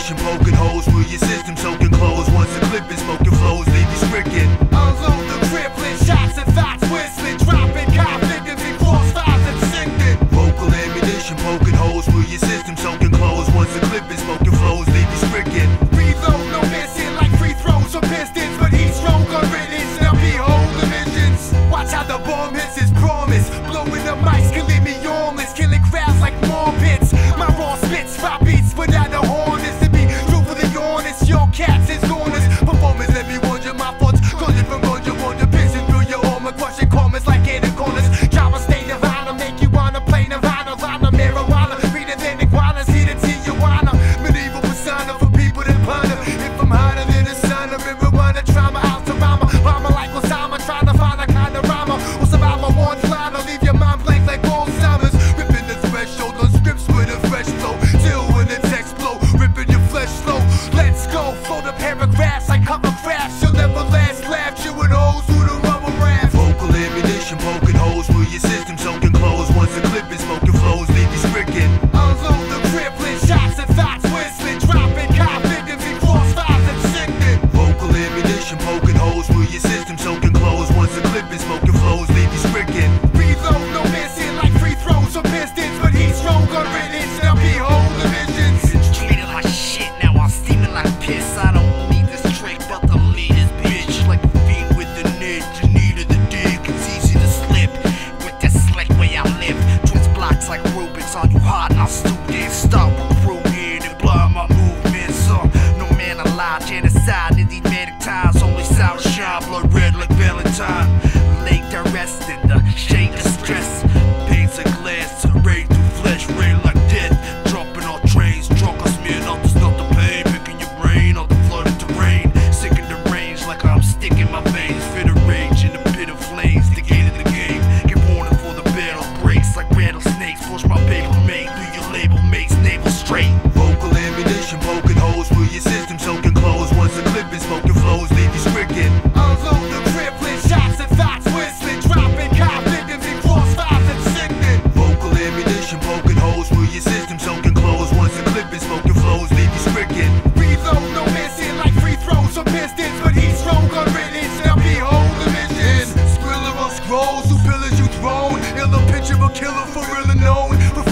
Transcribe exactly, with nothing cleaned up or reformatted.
ammunition poking holes through your system, soaking clothes. Once the clip is smoking flows, leave you stricken. Unload the crippling shots and thoughts whistling, dropping confidence in crossfires and sinking. Vocal ammunition poking holes through your system, soaking clothes. Once the clip is smoking flows, leave you stricken. Reload, no missing like free throws or pistons, but he's stronger riddance. Now behold the visions. Watch how the bomb hits his promise, blowing the mics can leave me armless, killing crowds like more pits. My raw spits, five beats without a horn is to be truthfully honest. Your cats is honest. Performance let me wonder my thoughts, calling from under wonder, piercing through your armor, crushing comments like anacondas. Drama state of honor, make you wanna play Nirvana, Lana, marijuana, reader than iguanas, see the Tijuana. Medieval persona for people that ponder. If I'm hotter than the sun, I'm in Rwanda, trauma out to Rama, Rama like Osama, trying to find a kind of rama. Or survive a one liner, leave your mind blank like Alzheimer's. Ripping the threshold on scripts with a fresh flow, till when the text blow, ripping your flesh slow. Let's go, flow the paragraphs like cover crafts. You'll never last, laugh, chewing holes through the rubber raft. Vocal ammunition poking holes through your system, soaking clothes. Once the clip is smoking flows, leave you stricken. Unload the crippling shots and thoughts whistling, dropping confidence in crossfires and sinking. Vocal ammunition poking holes through your system, soaking clothes. Once the clip is smoking flows, leave you stricken. Reload, no missing like free throws or pistons, but he's stronger riddance. Now behold the visions. Treated like shit, now I'm steaming like piss. I don't need this trick, but the lead is bitch. Like a fiend with the nid, you needed the dig. It's easy to slip with the slick way I live. Twist blocks like Rubik's on you hard, and I'll still dance. Stop recruiting and blind my movements. Uh, no man alive, genocide in these manic times. Only sour shine, blood red like Valentine. Late to rest in the shade of stress. Pains of glass, rain through flesh, rain like death. Jumping on trains, drunk on smearing out there's not the pain. Picking your brain on the flooded terrain. Sick in the range like I'm sticking my veins. Fit a rage in the pit of flames. The gate of the game. Get warning for the battle breaks like rattlesnakes. Push my paper mate through your label mates. Navel straight. Vocal ammunition poking holes through your system, soaking clothes. Once the clip is smoking flows, leave you stricken. Unload the crippling shots and thoughts whistling, dropping confidence in crossfires and sinking. Vocal ammunition poking holes through your system, soaking clothes. Once the clip is smoking flows, leave you stricken. Reload, no missing like free throws or pistons, but he's stronger riddance. Now behold the visions. Skriller on scrolls, who pillars you throne. Ill a picture of a killer for real and known. For